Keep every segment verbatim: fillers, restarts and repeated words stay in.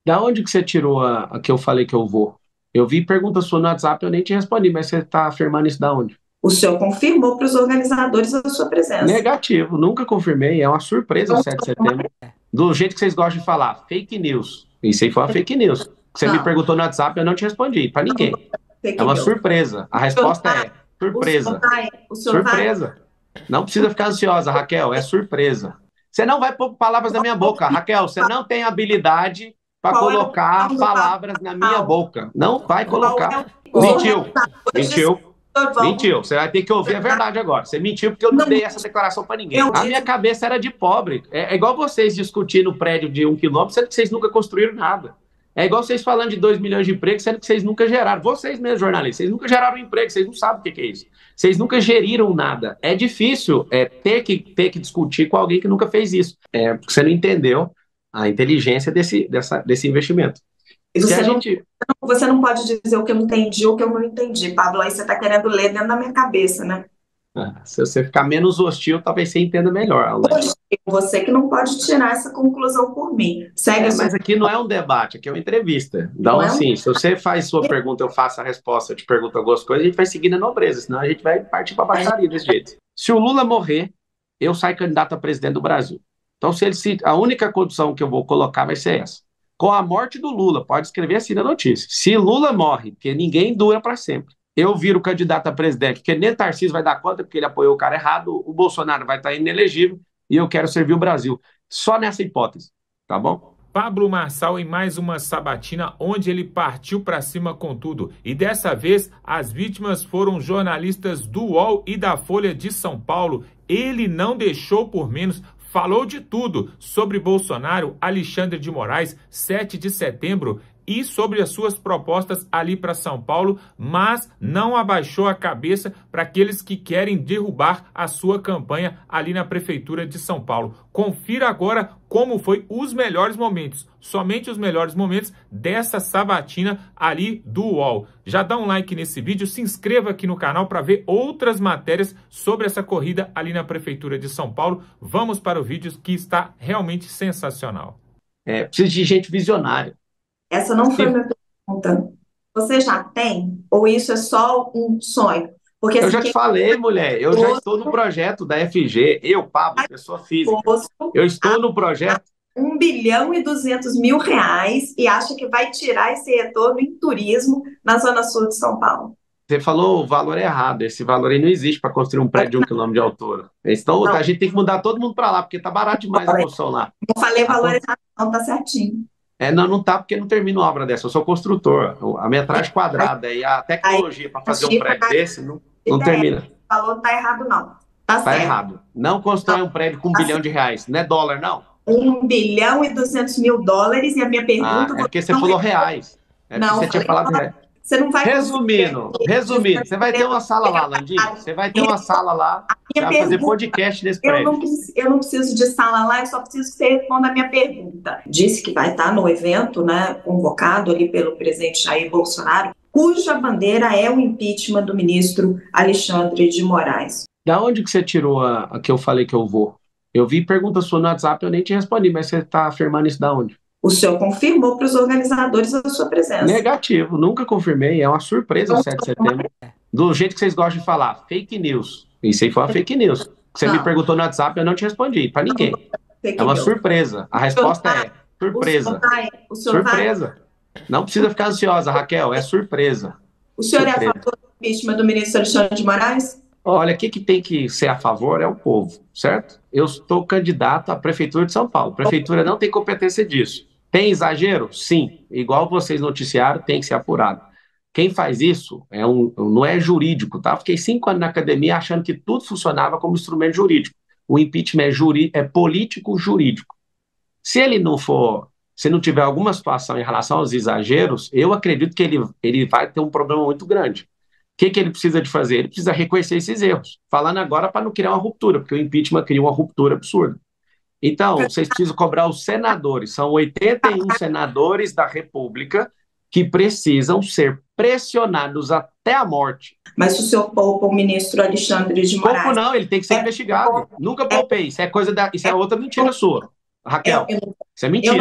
Da onde que você tirou a, a que eu falei que eu vou? Eu vi pergunta sua no WhatsApp, eu nem te respondi, mas você está afirmando isso da onde? O senhor confirmou para os organizadores a sua presença. Negativo, nunca confirmei, é uma surpresa o Então, sete de setembro. Do jeito que vocês gostam de falar, fake news. Isso aí foi uma fake news. Você me não, perguntou no WhatsApp, eu não te respondi, para ninguém. É fake uma news. surpresa. A O senhor resposta vai, é o senhor surpresa. vai, o senhor vai. Surpresa. Não precisa ficar ansiosa, Raquel, é surpresa. Você não vai pôr palavras na minha boca, Raquel, você não tem habilidade para Qual é a colocar opinião do palavras na minha Pablo? boca. Não vai Qual é colocar. a Os Mentiu. organizadores disseram Mentiu. que o senhor vão. Mentiu. Você vai ter que ouvir a verdade agora. Você mentiu porque eu não Não, dei essa declaração para ninguém. eu A minha disse cabeça era de pobre. É, é igual vocês discutindo o prédio de um quilômetro, sendo que vocês nunca construíram nada. É igual vocês falando de dois milhões de empregos, sendo que vocês nunca geraram. Vocês mesmos, jornalistas, vocês nunca geraram emprego, vocês não sabem o que, que é isso. Vocês nunca geriram nada. É difícil é, ter, que, ter que discutir com alguém que nunca fez isso. É, porque você não entendeu a inteligência desse, dessa, desse investimento. que Se a você não, gente. você não pode dizer o que eu entendi ou o que eu não entendi, Pablo. Aí você está querendo ler dentro da minha cabeça, né? Ah, se você ficar menos hostil, talvez você entenda melhor, Alane. Poxa, você que não pode tirar essa conclusão por mim. Segue É, a sua. mas aqui não é um debate, aqui é uma entrevista. Então, Não é um. assim, se você faz sua pergunta, eu faço a resposta, eu te pergunto algumas coisas, a gente vai seguir na nobreza, senão a gente vai partir para baixaria desse jeito. Se o Lula morrer, eu saio candidato a presidente do Brasil. Então, se ele se, a única condição que eu vou colocar vai ser essa. Com a morte do Lula, pode escrever assim na notícia. Se Lula morre, porque ninguém dura para sempre, eu viro candidato a presidente, porque nem Tarcísio vai dar conta, porque ele apoiou o cara errado, o Bolsonaro vai estar inelegível e eu quero servir o Brasil. Só nessa hipótese, tá bom? Pablo Marçal em mais uma sabatina onde ele partiu para cima com tudo. E dessa vez as vítimas foram jornalistas do U O L e da Folha de São Paulo. Ele não deixou por menos, falou de tudo sobre Bolsonaro, Alexandre de Moraes, sete de setembro e sobre as suas propostas ali para São Paulo, mas não abaixou a cabeça para aqueles que querem derrubar a sua campanha ali na Prefeitura de São Paulo. Confira agora como foi os melhores momentos, somente os melhores momentos dessa sabatina ali do U O L. Já dá um like nesse vídeo, se inscreva aqui no canal para ver outras matérias sobre essa corrida ali na Prefeitura de São Paulo. Vamos para o vídeo que está realmente sensacional. É, precisa de gente visionária. Essa não foi minha pergunta. Você já tem? Ou isso é só um sonho? Porque Eu assim, já te quem falei, mulher, eu já é estou no projeto da F G, eu, Pablo, pessoa física. disposto Eu a estou no projeto. um bilhão e duzentos mil reais e acha que vai tirar esse retorno em turismo na Zona Sul de São Paulo. Você falou o valor errado, esse valor aí não existe para construir um prédio de um quilômetro de altura. Então Não, a gente tem que mudar todo mundo para lá, porque tá barato demais a construção lá. não falei A valor con- exato, não, tá certinho. É, não, não tá porque não termina uma obra dessa. Eu sou construtor. A metragem quadrada e a Aí tecnologia para a fazer um cifra prédio da desse não, não ideia, termina. o valor não tá errado, não. Tá Tá certo. errado. Não constrói um prédio com um Tá bilhão certo. de reais. Não é dólar, não. Um bilhão e duzentos mil dólares e a minha Ah, pergunta é você porque você não falou reais. É porque não, você tinha falei, falado reais. você não vai conseguir Resumindo, resumindo, você vai ter uma sala lá, Landim. Você vai ter uma sala lá. Você minha vai fazer pergunta. podcast nesse Eu não, prédio. preciso, eu não preciso de sala lá, eu só preciso que você responda a minha pergunta. Disse que vai estar no evento, né, convocado ali pelo presidente Jair Bolsonaro, cuja bandeira é o impeachment do ministro Alexandre de Moraes. Da onde que você tirou a, a que eu falei que eu vou? Eu vi pergunta sua no WhatsApp, eu nem te respondi, mas você está afirmando isso da onde? O senhor confirmou para os organizadores a sua presença. Negativo, nunca confirmei, é uma surpresa o Então, sete de setembro. Do jeito que vocês gostam de falar, fake news. Isso aí foi uma fake news. Você me não, perguntou no WhatsApp, eu não te respondi, para ninguém. É fake uma news. surpresa. A O senhor resposta vai, é o senhor surpresa. vai, o senhor vai. Surpresa. Não precisa ficar ansiosa, Raquel, é surpresa. O senhor é a Surpresa. favor do impeachment do ministro Alexandre de Moraes? Olha, o que, que tem que ser a favor é o povo, certo? Eu estou candidato à Prefeitura de São Paulo. A Prefeitura não tem competência disso. Tem exagero? Sim. Igual vocês noticiaram, tem que ser apurado. Quem faz isso é um, não é jurídico, tá? Fiquei cinco anos na academia achando que tudo funcionava como instrumento jurídico. O impeachment é, juri, é político-jurídico. Se ele não for, se não tiver alguma situação em relação aos exageros, eu acredito que ele, ele vai ter um problema muito grande. O que, que ele precisa de fazer? Ele precisa reconhecer esses erros. Falando agora para não criar uma ruptura, porque o impeachment cria uma ruptura absurda. Então, vocês precisam cobrar os senadores. São oitenta e um senadores da República que precisam ser pressionados até a morte. Mas se o senhor poupa o ministro Alexandre de Pouco Moraes, não, ele tem que ser investigado. Nunca poupei. Isso é coisa da, isso é outra mentira sua, eu, Raquel. eu, Isso é eu não, mentira.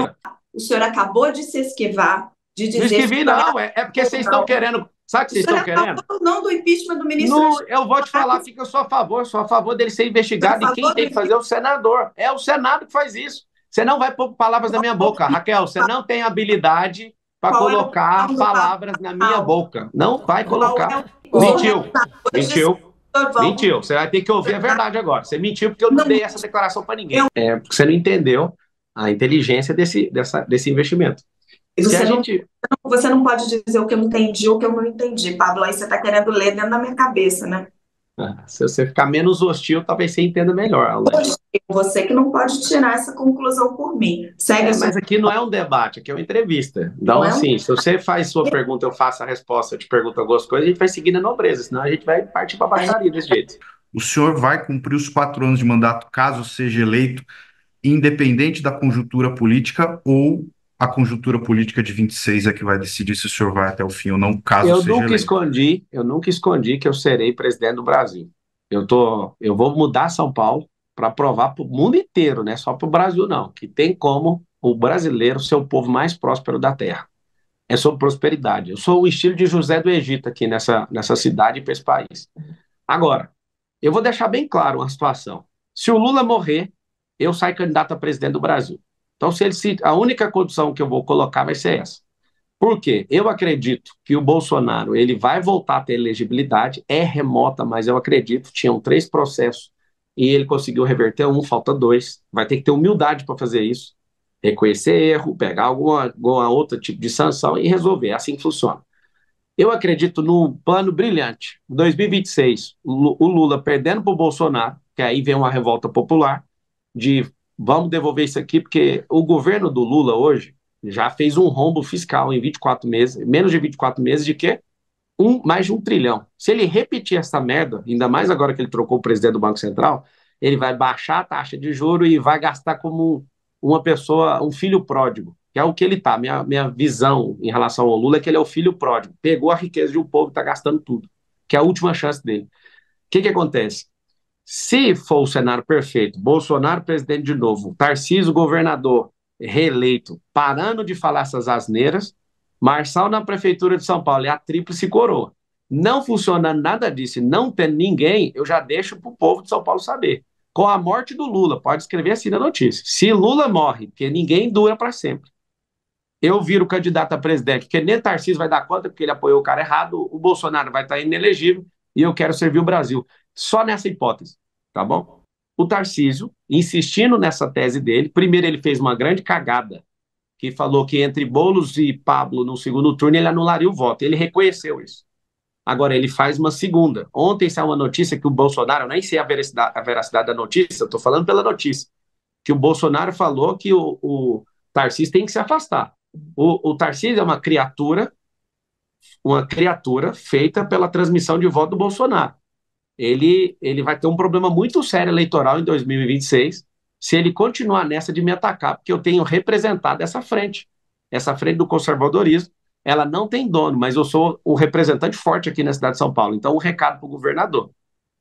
O senhor acabou de se esquivar, de dizer... Não esquivi, não. É, é porque vocês estão querendo... Sabe o que vocês estão querendo? Não do impeachment do ministro... No, eu vou te falar aqui que eu sou a favor. Sou a favor dele ser investigado. E quem tem que fazer é o senador. É o Senado que faz isso. Você não vai pôr palavras na minha boca. Raquel, você não tem habilidade para colocar palavras na minha boca. Não vai colocar. Mentiu. Mentiu. Mentiu. Você vai ter que ouvir a verdade agora. Você mentiu porque eu não dei essa declaração para ninguém. É porque você não entendeu a inteligência desse, dessa, desse investimento. Você, a gente... não, você não pode dizer o que eu entendi ou o que eu não entendi, Pablo. Aí você está querendo ler dentro da minha cabeça, né? Ah, se você ficar menos hostil, talvez você entenda melhor. Hostil, você que não pode tirar essa conclusão por mim. Segue é, sua... Mas aqui não é um debate, aqui é uma entrevista. Então, é assim, um... se você faz sua pergunta, eu faço a resposta, eu te pergunto algumas coisas, a gente vai seguir na nobreza, senão a gente vai partir para a baixaria desse jeito. O senhor vai cumprir os quatro anos de mandato, caso seja eleito, independente da conjuntura política, ou a conjuntura política de vinte e seis é que vai decidir se o senhor vai até o fim ou não, caso eu seja nunca eleito? escondi, eu nunca escondi que eu serei presidente do Brasil. Eu, tô, eu vou mudar São Paulo para provar para o mundo inteiro, não é só para o Brasil não, que tem como o brasileiro ser o povo mais próspero da terra. É sobre prosperidade. Eu sou o estilo de José do Egito aqui nessa, nessa cidade e para esse país. Agora, eu vou deixar bem claro uma situação. Se o Lula morrer, eu saio candidato a presidente do Brasil. Então, se ele se, a única condição que eu vou colocar vai ser essa. Por quê? Eu acredito que o Bolsonaro ele vai voltar a ter elegibilidade, é remota, mas eu acredito, tinham três processos e ele conseguiu reverter um, falta dois. Vai ter que ter humildade para fazer isso, reconhecer erro, pegar alguma, alguma outro tipo de sanção e resolver. É assim que funciona. Eu acredito num plano brilhante. Em dois mil e vinte e seis, o Lula perdendo para o Bolsonaro, que aí vem uma revolta popular, de vamos devolver isso aqui, porque o governo do Lula hoje já fez um rombo fiscal em vinte e quatro meses, menos de vinte e quatro meses, de quê? Um, mais de um trilhão. Se ele repetir essa merda, ainda mais agora que ele trocou o presidente do Banco Central, ele vai baixar a taxa de juros e vai gastar como uma pessoa, um filho pródigo, que é o que ele está. Minha, minha visão em relação ao Lula é que ele é o filho pródigo. Pegou a riqueza de um povo e está gastando tudo, que é a última chance dele. O que que acontece? Se for o cenário perfeito, Bolsonaro presidente de novo, Tarcísio governador reeleito, parando de falar essas asneiras, Marçal na prefeitura de São Paulo e a tríplice coroa. Não funcionando nada disso, não tendo ninguém, eu já deixo para o povo de São Paulo saber. Com a morte do Lula, pode escrever assim na notícia. Se Lula morre, porque ninguém dura para sempre, eu viro candidato a presidente, porque nem Tarcísio vai dar conta, porque ele apoiou o cara errado, o Bolsonaro vai estar inelegível e eu quero servir o Brasil. Só nessa hipótese, tá bom? O Tarcísio, insistindo nessa tese dele, primeiro ele fez uma grande cagada, que falou que entre Boulos e Pablo no segundo turno ele anularia o voto. Ele reconheceu isso. Agora ele faz uma segunda. Ontem saiu uma notícia que o Bolsonaro, eu nem sei a veracidade, a veracidade da notícia, eu estou falando pela notícia, que o Bolsonaro falou que o, o Tarcísio tem que se afastar. O, o Tarcísio é uma criatura, uma criatura feita pela transmissão de voto do Bolsonaro. Ele, ele vai ter um problema muito sério eleitoral em dois mil e vinte e seis, se ele continuar nessa de me atacar, porque eu tenho representado essa frente, essa frente do conservadorismo. Ela não tem dono, mas eu sou um representante forte aqui na cidade de São Paulo. Então, um recado para o governador.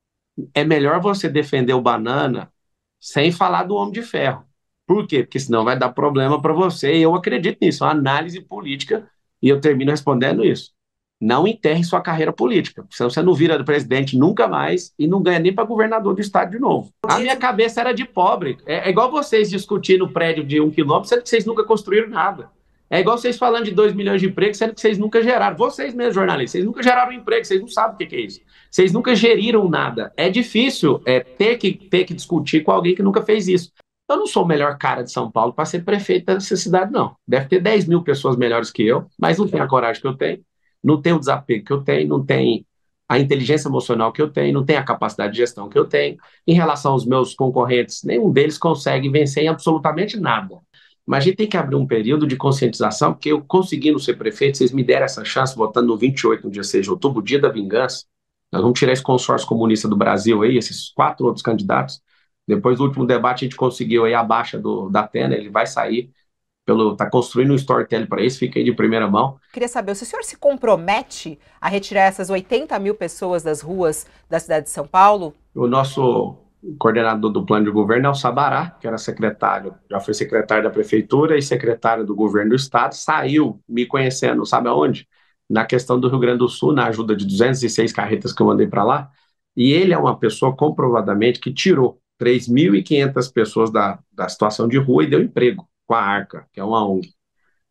É melhor você defender o Banana sem falar do Homem de Ferro. Por quê? Porque senão vai dar problema para você, e eu acredito nisso, uma análise política, e eu termino respondendo isso. Não enterre sua carreira política, senão você não vira presidente nunca mais e não ganha nem para governador do estado de novo. A minha cabeça era de pobre. É, é igual vocês discutindo o prédio de um quilômetro, sendo que vocês nunca construíram nada. É igual vocês falando de dois milhões de empregos, sendo que vocês nunca geraram. Vocês mesmos, jornalistas, vocês nunca geraram emprego, vocês não sabem o que, que é isso. Vocês nunca geriram nada. É difícil é, ter, que, ter que discutir com alguém que nunca fez isso. Eu não sou o melhor cara de São Paulo para ser prefeito dessa cidade, não. Deve ter dez mil pessoas melhores que eu, mas não tem a coragem que eu tenho, não tem o desapego que eu tenho, não tem a inteligência emocional que eu tenho, não tem a capacidade de gestão que eu tenho. Em relação aos meus concorrentes, nenhum deles consegue vencer em absolutamente nada. Mas a gente tem que abrir um período de conscientização, porque eu conseguindo ser prefeito, vocês me deram essa chance, votando no vinte e oito, no dia seis de outubro, o dia da vingança. Nós vamos tirar esse consórcio comunista do Brasil aí, esses quatro outros candidatos. Depois do último debate, a gente conseguiu aí a baixa do, da Atena, ele vai sair, está construindo um storytelling para isso, fica aí de primeira mão. Queria saber, se o senhor se compromete a retirar essas oitenta mil pessoas das ruas da cidade de São Paulo? O nosso coordenador do plano de governo é o Sabará, que era secretário, já foi secretário da prefeitura e secretário do governo do estado, saiu me conhecendo, sabe aonde? Na questão do Rio Grande do Sul, na ajuda de duzentas e seis carretas que eu mandei para lá, e ele é uma pessoa comprovadamente que tirou três mil e quinhentas pessoas da, da situação de rua e deu emprego com a Arca, que é uma O N G.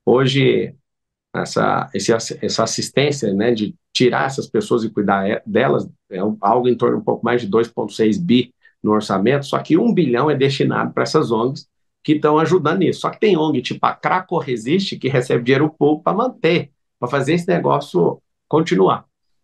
Hoje, essa, esse, essa assistência, né, de tirar essas pessoas e cuidar delas, é algo em torno de um pouco mais de dois vírgula seis bi no orçamento, só que um bilhão é destinado para essas O N Gs que estão ajudando nisso. Só que tem O N G tipo a Craco Resiste, que recebe dinheiro público para manter, para fazer esse negócio continuar.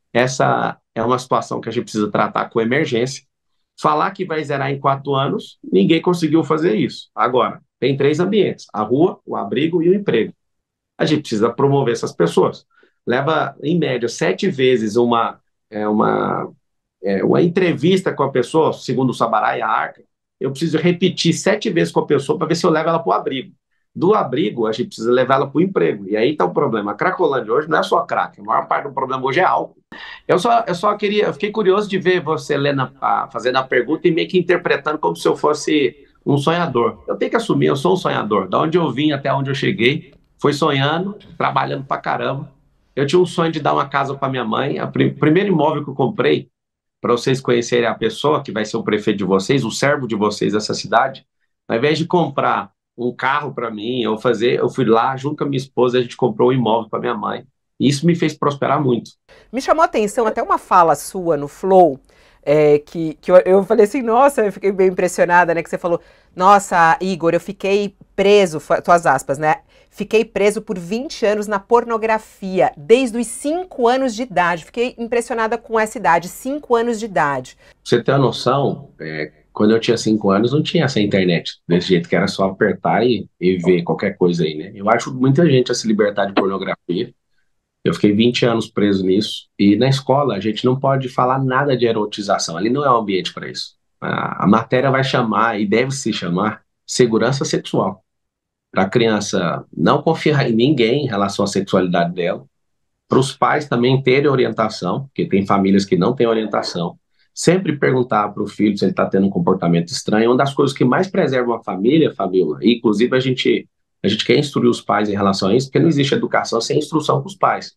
Essa é uma situação que a gente precisa tratar com emergência. Falar que vai zerar em quatro anos, ninguém conseguiu fazer isso. Agora, tem três ambientes, a rua, o abrigo e o emprego. A gente precisa promover essas pessoas. Leva, em média, sete vezes uma, é, uma, é, uma entrevista com a pessoa, segundo o Sabará e a Arca, eu preciso repetir sete vezes com a pessoa para ver se eu levo ela para o abrigo. Do abrigo, a gente precisa levar ela para o emprego. E aí está o problema. A Cracolândia hoje não é só crack, a maior parte do problema hoje é álcool. Eu só, eu só queria, eu fiquei curioso de ver você lendo a, fazendo a pergunta e meio que interpretando como se eu fosse um sonhador. Eu tenho que assumir, eu sou um sonhador. Da onde eu vim até onde eu cheguei, foi sonhando, trabalhando pra caramba. Eu tinha um sonho de dar uma casa para minha mãe. O prim, primeiro imóvel que eu comprei, para vocês conhecerem a pessoa que vai ser o prefeito de vocês, o servo de vocês dessa cidade, ao invés de comprar um carro para mim, eu fazer, eu fui lá junto com a minha esposa, a gente comprou um imóvel para minha mãe. E isso me fez prosperar muito. Me chamou a atenção até uma fala sua no Flow, é, que, que eu, eu falei assim, nossa, eu fiquei bem impressionada, né? Que você falou, nossa, Igor, eu fiquei preso, tuas aspas, né? Fiquei preso por vinte anos na pornografia, desde os cinco anos de idade. Fiquei impressionada com essa idade, cinco anos de idade. Pra você ter uma noção, é, quando eu tinha cinco anos, não tinha essa internet desse jeito, que era só apertar e, e ver qualquer coisa aí, né? Eu acho muita gente a se libertar de pornografia. Eu fiquei vinte anos preso nisso. E na escola, a gente não pode falar nada de erotização. Ali não é um ambiente para isso. A, a matéria vai chamar, e deve se chamar, segurança sexual. Para a criança não confiar em ninguém em relação à sexualidade dela. Para os pais também terem orientação, porque tem famílias que não têm orientação. Sempre perguntar para o filho se ele está tendo um comportamento estranho. Uma das coisas que mais preservam a família, Fabiola, e inclusive a gente, a gente quer instruir os pais em relação a isso, porque não existe educação sem instrução com os pais.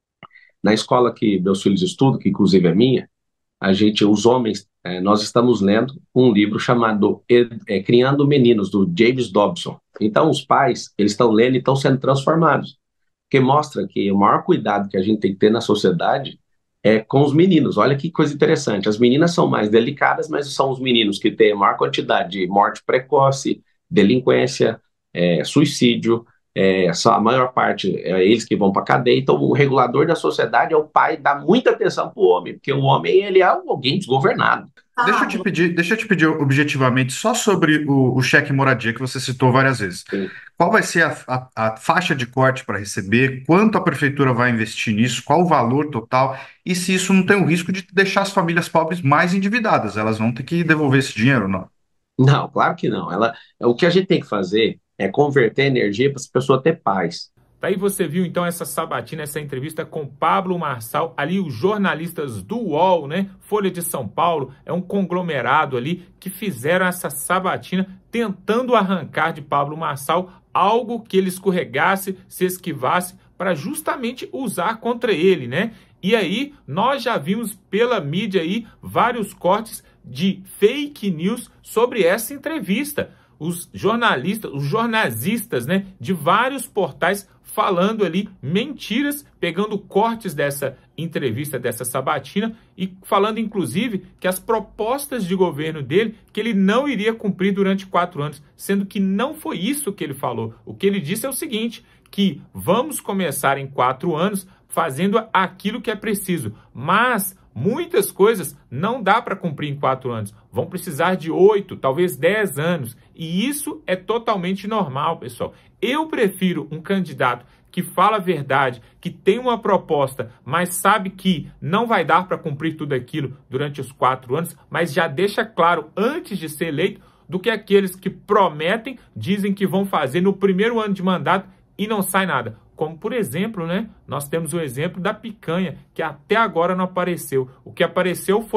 Na escola que meus filhos estudam, que inclusive é minha, a gente, os homens, é, nós estamos lendo um livro chamado é, Criando Meninos, do James Dobson. Então os pais, eles estão lendo e estão sendo transformados, porque mostra que o maior cuidado que a gente tem que ter na sociedade é com os meninos. Olha que coisa interessante, as meninas são mais delicadas, mas são os meninos que têm a maior quantidade de morte precoce, delinquência, é, suicídio, é, só a maior parte é eles que vão para a cadeia. Então o regulador da sociedade é o pai, dá muita atenção para o homem, porque o homem ele é alguém desgovernado. Deixa eu te pedir, deixa eu te pedir objetivamente só sobre o, o cheque moradia que você citou várias vezes. Sim. Qual vai ser a, a, a faixa de corte para receber? Quanto a prefeitura vai investir nisso? Qual o valor total? E se isso não tem o risco de deixar as famílias pobres mais endividadas? Elas vão ter que devolver esse dinheiro, não? Não, claro que não. Ela, o que a gente tem que fazer é converter energia para as pessoas ter paz. Daí você viu então essa sabatina, essa entrevista com Pablo Marçal, ali os jornalistas do U O L, né, Folha de São Paulo, é um conglomerado ali que fizeram essa sabatina tentando arrancar de Pablo Marçal algo que ele escorregasse, se esquivasse, para justamente usar contra ele, né? E aí nós já vimos pela mídia aí vários cortes de fake news sobre essa entrevista. Os jornalistas, os jornalistas, né, de vários portais falando ali mentiras, pegando cortes dessa entrevista, dessa sabatina e falando inclusive que as propostas de governo dele, que ele não iria cumprir durante quatro anos, sendo que não foi isso que ele falou. O que ele disse é o seguinte, que vamos começar em quatro anos fazendo aquilo que é preciso, mas muitas coisas não dá para cumprir em quatro anos, vão precisar de oito, talvez dez anos, e isso é totalmente normal, pessoal. Eu prefiro um candidato que fala a verdade, que tem uma proposta, mas sabe que não vai dar para cumprir tudo aquilo durante os quatro anos, mas já deixa claro antes de ser eleito, do que aqueles que prometem, dizem que vão fazer no primeiro ano de mandato e não sai nada. Como, por exemplo, né, nós temos o exemplo da picanha, que até agora não apareceu. O que apareceu foi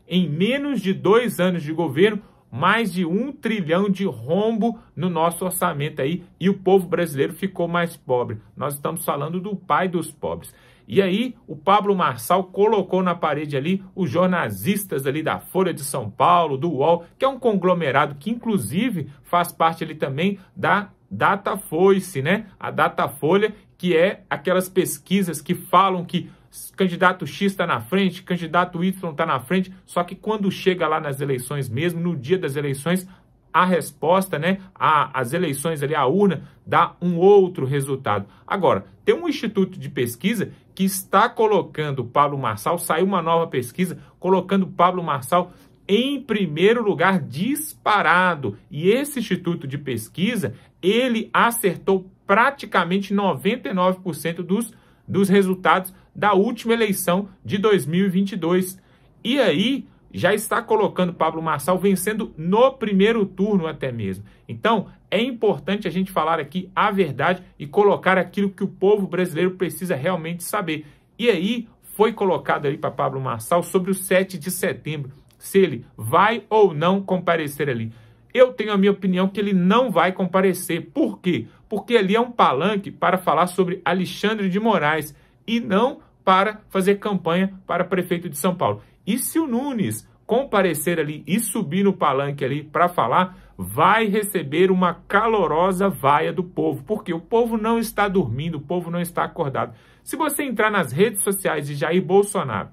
em menos de dois anos de governo, mais de um trilhão de rombo no nosso orçamento aí, e o povo brasileiro ficou mais pobre. Nós estamos falando do pai dos pobres. E aí, o Pablo Marçal colocou na parede ali os jornalistas ali da Folha de São Paulo, do U O L, que é um conglomerado que, inclusive, faz parte ali também da Datafolha, né? A Datafolha, que é aquelas pesquisas que falam que candidato X está na frente, candidato Y está na frente, só que quando chega lá nas eleições mesmo, no dia das eleições, a resposta, né, a, as eleições ali, a urna, dá um outro resultado. Agora, tem um instituto de pesquisa que está colocando o Pablo Marçal, saiu uma nova pesquisa, colocando o Pablo Marçal em primeiro lugar disparado. E esse instituto de pesquisa, ele acertou praticamente noventa e nove por cento dos, dos resultados da última eleição de dois mil e vinte e dois. E aí, já está colocando Pablo Marçal vencendo no primeiro turno até mesmo. Então, é importante a gente falar aqui a verdade e colocar aquilo que o povo brasileiro precisa realmente saber. E aí, foi colocado aí para Pablo Marçal sobre o sete de setembro, se ele vai ou não comparecer ali. Eu tenho a minha opinião que ele não vai comparecer. Por quê? Porque ali é um palanque para falar sobre Alexandre de Moraes e não para fazer campanha para prefeito de São Paulo. E se o Nunes comparecer ali e subir no palanque ali para falar, vai receber uma calorosa vaia do povo, porque o povo não está dormindo, o povo não está acordado. Se você entrar nas redes sociais de Jair Bolsonaro,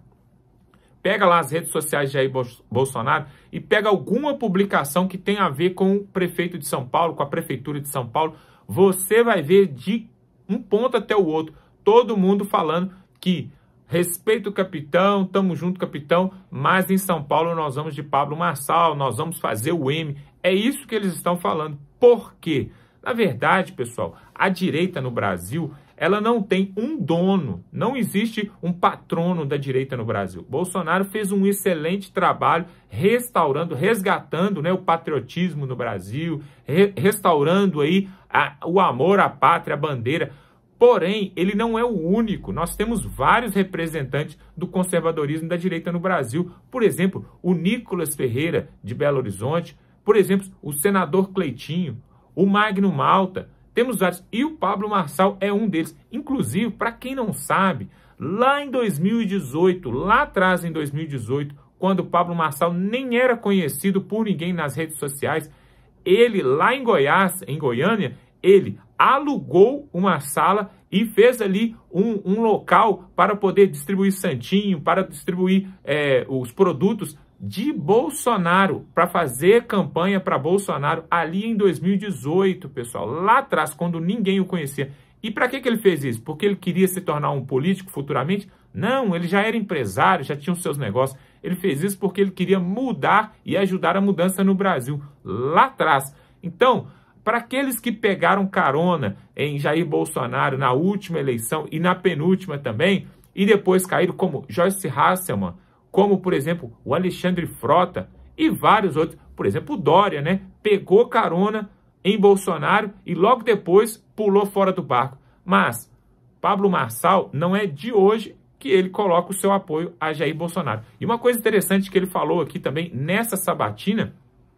pega lá as redes sociais de Jair Bolsonaro e pega alguma publicação que tenha a ver com o prefeito de São Paulo, com a prefeitura de São Paulo, você vai ver de um ponto até o outro, todo mundo falando que respeito o capitão, tamo junto capitão, mas em São Paulo nós vamos de Pablo Marçal, nós vamos fazer o M. É isso que eles estão falando. Por quê? Na verdade, pessoal, a direita no Brasil, ela não tem um dono, não existe um patrono da direita no Brasil. Bolsonaro fez um excelente trabalho restaurando, resgatando, né, o patriotismo no Brasil, re restaurando aí a, o amor à pátria, à bandeira. Porém, ele não é o único. Nós temos vários representantes do conservadorismo da direita no Brasil. Por exemplo, o Nicolas Ferreira, de Belo Horizonte. Por exemplo, o senador Cleitinho, o Magno Malta. Temos vários. E o Pablo Marçal é um deles. Inclusive, para quem não sabe, lá em dois mil e dezoito, lá atrás em dois mil e dezoito, quando o Pablo Marçal nem era conhecido por ninguém nas redes sociais, ele lá em Goiás, em Goiânia, ele alugou uma sala e fez ali um, um local para poder distribuir santinho, para distribuir é, os produtos de Bolsonaro, para fazer campanha para Bolsonaro ali em dois mil e dezoito, pessoal, lá atrás, quando ninguém o conhecia. E para que, que ele fez isso? Porque ele queria se tornar um político futuramente? Não, ele já era empresário, já tinha os seus negócios. Ele fez isso porque ele queria mudar e ajudar a mudança no Brasil, lá atrás. Então, para aqueles que pegaram carona em Jair Bolsonaro na última eleição e na penúltima também, e depois caíram como Joyce Hasselmann, como, por exemplo, o Alexandre Frota e vários outros, por exemplo, o Dória, né? Pegou carona em Bolsonaro e logo depois pulou fora do barco. Mas Pablo Marçal não é de hoje que ele coloca o seu apoio a Jair Bolsonaro. E uma coisa interessante que ele falou aqui também nessa sabatina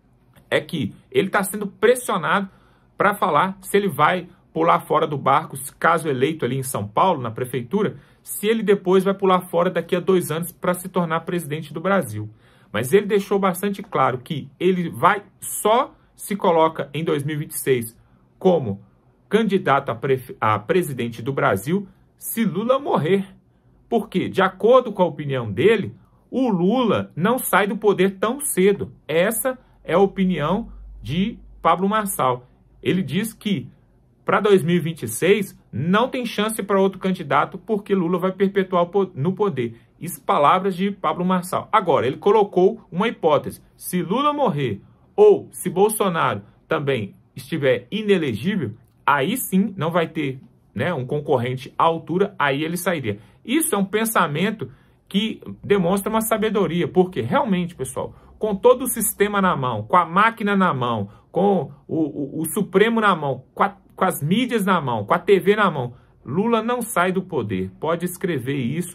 é que ele está sendo pressionado para falar se ele vai pular fora do barco, caso eleito ali em São Paulo, na prefeitura, se ele depois vai pular fora daqui a dois anos para se tornar presidente do Brasil. Mas ele deixou bastante claro que ele vai só se coloca em dois mil e vinte e seis como candidato a, pre a presidente do Brasil se Lula morrer. Porque, de acordo com a opinião dele, o Lula não sai do poder tão cedo. Essa é a opinião de Pablo Marçal. Ele diz que para dois mil e vinte e seis não tem chance para outro candidato porque Lula vai perpetuar no poder. Isso palavras de Pablo Marçal. Agora, ele colocou uma hipótese. Se Lula morrer ou se Bolsonaro também estiver inelegível, aí sim não vai ter, né, um concorrente à altura, aí ele sairia. Isso é um pensamento que demonstra uma sabedoria, porque realmente, pessoal, com todo o sistema na mão, com a máquina na mão, com o, o, o Supremo na mão, com, a, com as mídias na mão, com a T V na mão, Lula não sai do poder. Pode escrever isso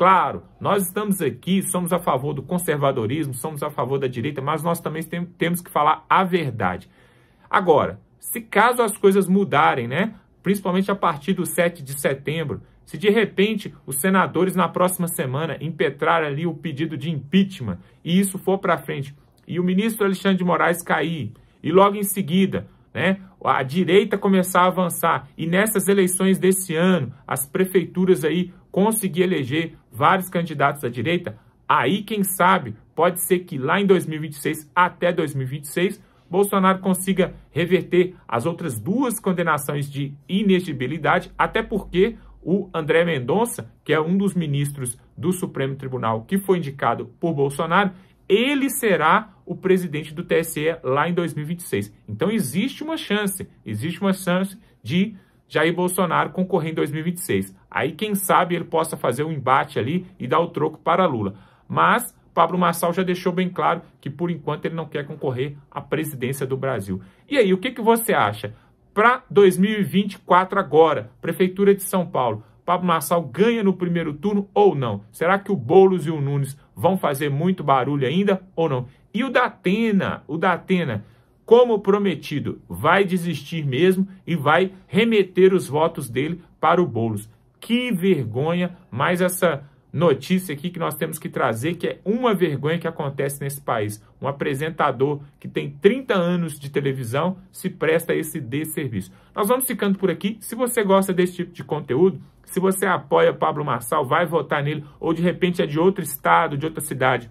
Claro, nós estamos aqui, somos a favor do conservadorismo, somos a favor da direita, mas nós também tem, temos que falar a verdade. Agora, se caso as coisas mudarem, né, principalmente a partir do sete de setembro, se de repente os senadores na próxima semana impetrarem ali o pedido de impeachment e isso for para frente, e o ministro Alexandre de Moraes cair, e logo em seguida, né, a direita começar a avançar, e nessas eleições desse ano, as prefeituras aí conseguir eleger vários candidatos da direita, aí quem sabe pode ser que lá em dois mil e vinte e seis até dois mil e vinte e seis, Bolsonaro consiga reverter as outras duas condenações de inexigibilidade, até porque o André Mendonça, que é um dos ministros do Supremo Tribunal que foi indicado por Bolsonaro, ele será o presidente do T S E lá em dois mil e vinte e seis. Então existe uma chance, existe uma chance de Jair Bolsonaro concorrer em dois mil e vinte e seis. Aí quem sabe ele possa fazer um embate ali e dar o troco para Lula. Mas Pablo Marçal já deixou bem claro que por enquanto ele não quer concorrer à presidência do Brasil. E aí, o que, que você acha? Para dois mil e vinte e quatro agora, Prefeitura de São Paulo, Pablo Marçal ganha no primeiro turno ou não? Será que o Boulos e o Nunes vão fazer muito barulho ainda ou não? E o Datena, o Datena, como prometido, vai desistir mesmo e vai remeter os votos dele para o Boulos. Que vergonha, mais essa notícia aqui que nós temos que trazer, que é uma vergonha que acontece nesse país. Um apresentador que tem trinta anos de televisão se presta a esse desserviço. Nós vamos ficando por aqui. Se você gosta desse tipo de conteúdo, se você apoia Pablo Marçal, vai votar nele, ou de repente é de outro estado, de outra cidade,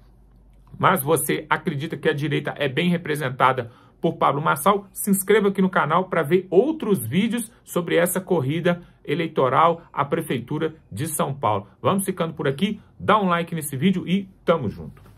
mas você acredita que a direita é bem representada por Pablo Marçal, se inscreva aqui no canal para ver outros vídeos sobre essa corrida eleitoral à Prefeitura de São Paulo. Vamos ficando por aqui, dá um like nesse vídeo e tamo junto.